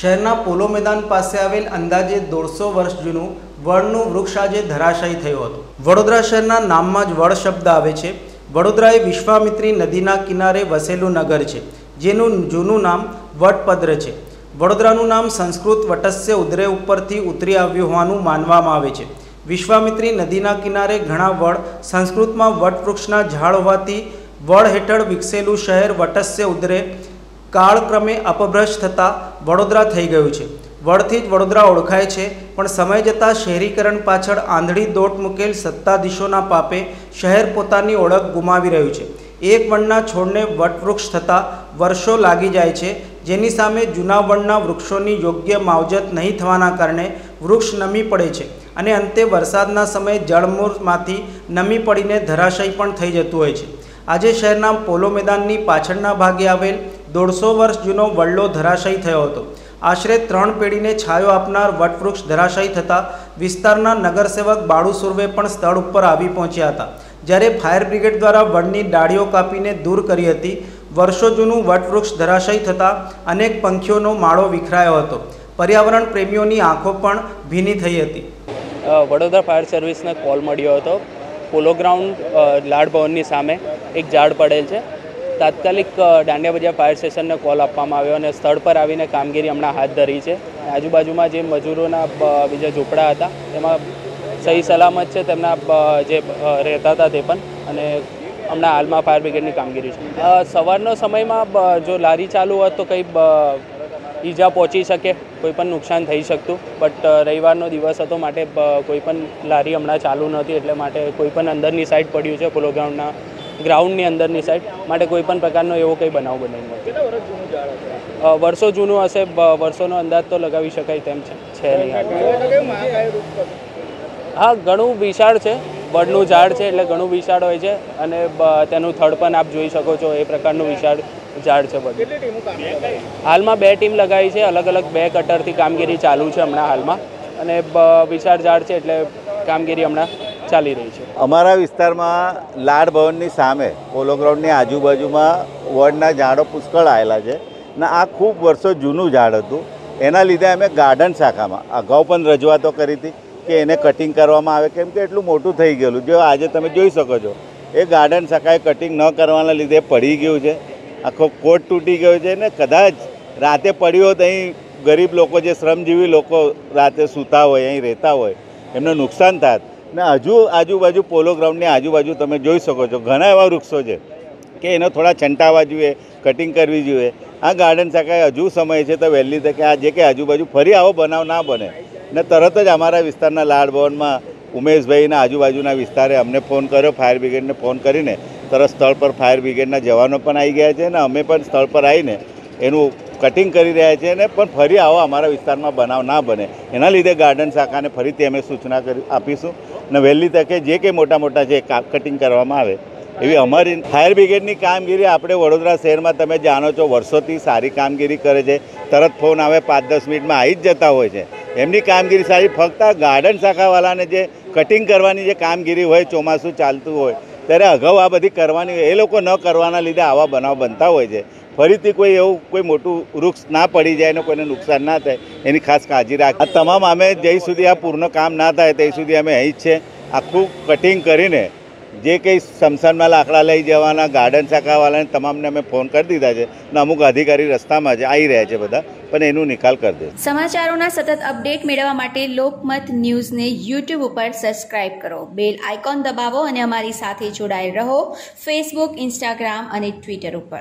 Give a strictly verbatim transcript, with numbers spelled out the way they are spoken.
શહેરના પોલો મેદાન પાસે આવેલ અંદાજે દોઢસો વર્ષ જૂનું વડનું વૃક્ષ આજે ધરાશાયી થયું હતું। વડોદરા શહેરના નામમાં જ વડ શબ્દ આવે છે। વડોદરા એ વિશ્વામિત્રી નદીના કિનારે વસેલું નગર છે, જેનું જૂનું નામ વડપદ્ર છે। વડોદરાનું નામ સંસ્કૃત વટસ્ય ઉદરે ઉપરથી ઉતરી આવ્યું હોવાનું માનવામાં આવે છે। વિશ્વામિત્રી નદીના કિનારે ઘણા વડ, સંસ્કૃતમાં વટવૃક્ષના ઝાડ હોવાથી વડ હેઠળ વિકસેલું શહેર વટસ્ય ઉદરે કાળક્રમે અપભ્રષ્ટ થતાં વડોદરા થઈ ગયું છે। વડથી જ વડોદરા ઓળખાય છે, પણ સમય જતાં શહેરીકરણ પાછળ આંધળી દોટ મૂકેલ સત્તાધીશોના પાપે શહેર પોતાની ઓળખ ગુમાવી રહ્યું છે। એક વડના છોડને વટવૃક્ષ થતાં વર્ષો લાગી જાય છે, જેની સામે જૂના વડના વૃક્ષોની યોગ્ય માવજત નહીં થવાના કારણે વૃક્ષ નમી પડે છે અને અંતે વરસાદના સમયે જળમૂળમાંથી નમી પડીને ધરાશાયી પણ થઈ જતું હોય છે। આજે શહેરના પોલો મેદાનની પાછળના ભાગે આવેલ દોઢસો વર્ષ જૂનો વડલો ધરાશાયી થયો હતો। આશરે ત્રણ પેઢીને છાયો આપનાર વટવૃક્ષ ધરાશાયી થતાં વિસ્તારના નગરસેવક બાળુ સુર્વે પણ સ્થળ ઉપર આવી પહોંચ્યા હતા, જ્યારે ફાયર બ્રિગેડ દ્વારા વડની ડાળીઓ કાપીને દૂર કરી હતી। વર્ષો જૂનું વટવૃક્ષ ધરાશાયી થતાં અનેક પંખીઓનો માળો વિખરાયો હતો। પર્યાવરણ પ્રેમીઓની આંખો પણ ભીની થઈ હતી। વડોદરા ફાયર સર્વિસને કોલ મળ્યો હતો। પોલો ગ્રાઉન્ડ લાડ ભવનની સામે એક ઝાડ પડેલ છે। તાત્કાલિક દાંડિયા બજાર ફાયર સ્ટેશનને કોલ આપવામાં આવ્યો અને સ્થળ પર આવીને કામગીરી હમણાં હાથ ધરી છે। આજુબાજુમાં જે મજૂરોના બીજા ઝૂંપડા હતા તેમાં સહી સલામત છે, તેમના જે રહેતા હતા તે પણ, અને હમણાં હાલમાં ફાયર બ્રિગેડની કામગીરી છે। સવારનો સમયમાં જો લારી ચાલુ હોત તો કંઈ ઈજા પહોંચી શકે, કોઈ પણ નુકસાન થઈ શકતું, બટ રવિવારનો દિવસ હતો માટે કોઈ પણ લારી હમણાં ચાલુ નહોતી, એટલે માટે કોઈ પણ અંદરની સાઈડ પડ્યું છે, પોલો ગ્રાઉન્ડના ગ્રાઉન્ડની અંદરની સાઈડ, માટે કોઈ પણ પ્રકારનો એવો કંઈ બનાવ બન્યો નથી। વર્ષો જૂનું હશે, વર્ષોનો અંદાજ તો લગાવી શકાય તેમ છે નહીં। હા, ઘણું વિશાળ છે, વડનું ઝાડ છે એટલે ઘણું વિશાળ હોય છે, અને તેનું થડ પણ આપ જોઈ શકો છો, એ પ્રકારનું વિશાળ ઝાડ છે વડ। હાલમાં બે ટીમ લગાવી છે, અલગ અલગ બે કટરથી કામગીરી ચાલુ છે હમણાં હાલમાં, અને વિશાળ ઝાડ છે એટલે કામગીરી હમણાં ચાલી રહી છે। અમારા વિસ્તારમાં લાડ ભવનની સામે પોલો ગ્રાઉન્ડની આજુબાજુમાં વડના ઝાડો પુષ્કળ આવેલા છે, ને આ ખૂબ વર્ષો જૂનું ઝાડ હતું। એના લીધે અમે ગાર્ડન શાખામાં અગાઉ પણ રજૂઆતો કરી હતી કે એને કટિંગ કરવામાં આવે, કેમ કે એટલું મોટું થઈ ગયેલું, જો આજે તમે જોઈ શકો છો એ ગાર્ડન શાખાએ કટિંગ ન કરવાના લીધે પડી ગયું છે, આખો કોટ તૂટી ગયો છે, ને કદાચ રાતે પડ્યો હોત, અહીં ગરીબ લોકો, જે શ્રમજીવી લોકો રાતે સૂતા હોય, અહીં રહેતા હોય, એમને નુકસાન થાય। ને હજુ આજુબાજુ પોલો ગ્રાઉન્ડની આજુબાજુ તમે જોઈ શકો છો ઘણા એવા વૃક્ષો છે કે એને થોડા છંટાવા જોઈએ, કટિંગ કરવી જોઈએ। આ ગાર્ડન શાખાએ હજુ સમય છે તો વહેલી તકે આ જે કે આજુબાજુ ફરી આવો બનાવ ના બને, ને તરત જ અમારા વિસ્તારના લાડ ભવનમાં ઉમેશભાઈના આજુબાજુના વિસ્તારે અમને ફોન કર્યો, ફાયર બ્રિગેડને ફોન કરીને તરત સ્થળ પર ફાયર બ્રિગેડના જવાનો પણ આવી ગયા છે, અને અમે પણ સ્થળ પર આવીને એનું કટિંગ કરી રહ્યા છીએ, ને પણ ફરી આવો અમારા વિસ્તારમાં બનાવ ના બને એના લીધે ગાર્ડન શાખાને ફરીથી અમે સૂચના કરી આપીશું, ને વહેલી તકે જે કંઈ મોટા મોટા જે કટિંગ કરવામાં આવે એવી અમારી ફાયર બ્રિગેડની કામગીરી આપણે વડોદરા શહેરમાં તમે જાણો છો વર્ષોથી સારી કામગીરી કરે છે। તરત ફોન આવે, પાંચ દસ મિનિટમાં આવી જ જતા હોય છે, એમની કામગીરી સારી। ફક્ત ગાર્ડન શાખાવાળાને જે કટિંગ કરવાની જે કામગીરી હોય, ચોમાસું ચાલતું હોય ત્યારે અગાઉ આ બધી કરવાની હોય, એ લોકો ન કરવાના લીધે આવા બનાવ બનતા હોય છે। ફરીથી કોઈ એવું કોઈ મોટું વૃક્ષ ના પડી જાય ને કોઈને નુકસાન ના થાય એની ખાસ કાળજી રાખ। આ તમામ અમે જ્યાં સુધી આ પૂર્ણ કામ ના થાય ત્યાં સુધી અમે અહીં જ છે, આખું કટિંગ કરીને જે કંઈ સ્મશાનમાં લાકડા લઈ જવાના ગાર્ડન શાખાવાળાને તમામને અમે ફોન કરી દીધા છે, ને અમુક અધિકારી રસ્તામાં જ આવી રહ્યા છે બધા, પણ એનું નિકાલ કરી દે। સમાચારોના સતત અપડેટ મેળવવા માટે લોકમત ન્યૂઝને યુટ્યુબ ઉપર સબસ્ક્રાઇબ કરો, બેલ આઇકોન દબાવો અને અમારી સાથે જોડાયેલ રહો ફેસબુક, ઇન્સ્ટાગ્રામ અને ટ્વિટર ઉપર।